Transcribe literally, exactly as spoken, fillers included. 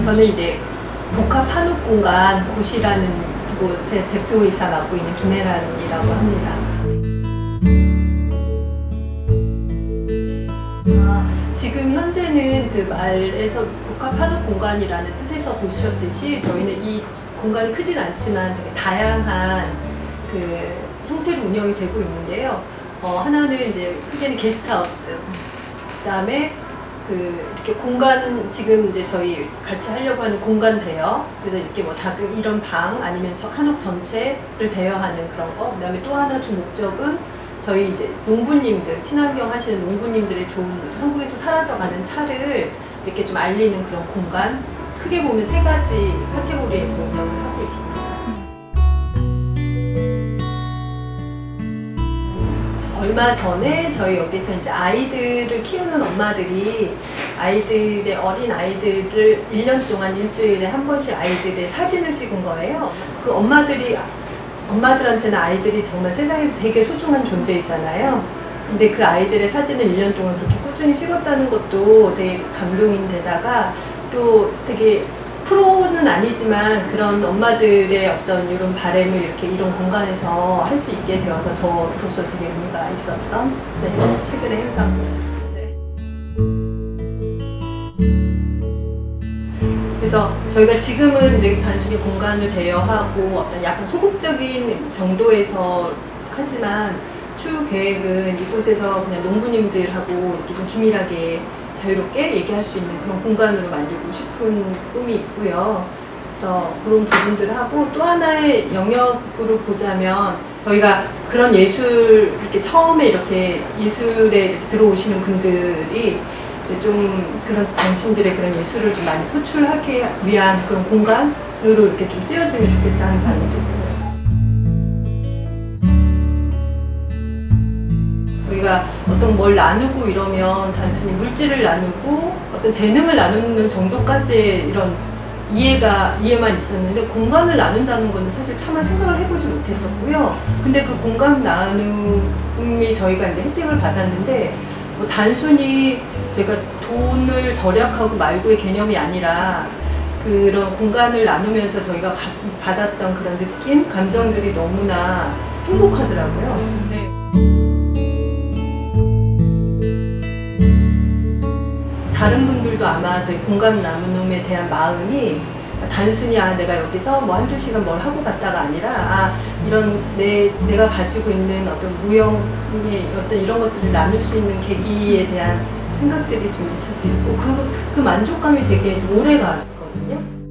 저는 이제 복합 한옥 공간 고시라는 곳의 대표이사 맡고 있는 김혜란이라고 합니다. 아, 지금 현재는 그 말에서 복합 한옥 공간이라는 뜻에서 보셨듯이 저희는 이 공간이 크진 않지만 되게 다양한 그 형태로 운영이 되고 있는데요. 어, 하나는 이제 크게는 게스트하우스, 그 다음에 그 이렇게 공간, 지금 이제 저희 같이 하려고 하는 공간 대여, 그래서 이렇게 뭐 작은 이런 방 아니면 저 한옥 전체를 대여하는 그런 거. 그다음에 또 하나 주 목적은 저희 이제 농부님들, 친환경 하시는 농부님들의 좋은 한국에서 사라져가는 차를 이렇게 좀 알리는 그런 공간. 크게 보면 세 가지 카테고리에서 운영을 하고 있습니다. 얼마 전에 저희 여기서 이제 아이들을 키우는 엄마들이 아이들의 어린 아이들을 일 년 동안 일주일에 한 번씩 아이들의 사진을 찍은 거예요. 그 엄마들이, 엄마들한테는 아이들이 정말 세상에서 되게 소중한 존재이잖아요. 근데 그 아이들의 사진을 일 년 동안 그렇게 꾸준히 찍었다는 것도 되게 감동인 데다가 또 되게 프로는 아니지만 그런 엄마들의 어떤 이런 바람을 이렇게 이런 공간에서 할 수 있게 되어서 저로서 되게 의미가 있었던 네, 최근의 행사입니다. 네. 그래서 저희가 지금은 이제 단순히 공간을 대여하고 어떤 약간 소극적인 정도에서 하지만 추후 계획은 이곳에서 그냥 농부님들하고 이렇게 좀 긴밀하게 자유롭게 얘기할 수 있는 그런 공간으로 만들고 싶은 꿈이 있고요. 그래서 그런 부분들을 하고 또 하나의 영역으로 보자면 저희가 그런 예술, 이렇게 처음에 이렇게 예술에 들어오시는 분들이 좀 그런 당신들의 그런 예술을 좀 많이 표출하기 위한 그런 공간으로 이렇게 좀 쓰여지면 좋겠다는 바람이 좀 우리가 어떤 뭘 나누고 이러면 단순히 물질을 나누고 어떤 재능을 나누는 정도까지의 이런 이해가, 이해만 있었는데 공간을 나눈다는 거는 사실 차마 생각을 해보지 못했었고요. 근데 그 공간 나눔이 저희가 이제 혜택을 받았는데 뭐 단순히 저희가 돈을 절약하고 말고의 개념이 아니라 그런 공간을 나누면서 저희가 받았던 그런 느낌, 감정들이 너무나 행복하더라고요. 네. 다른 분들도 아마 저희 공간 나눔에 대한 마음이 단순히 아 내가 여기서 뭐 한두 시간 뭘 하고 갔다가 아니라 아 이런 내, 내가 가지고 있는 어떤 무형의 어떤 이런 것들을 나눌 수 있는 계기에 대한 생각들이 좀 있을 수 있고 그, 그 만족감이 되게 좀 오래 갔거든요.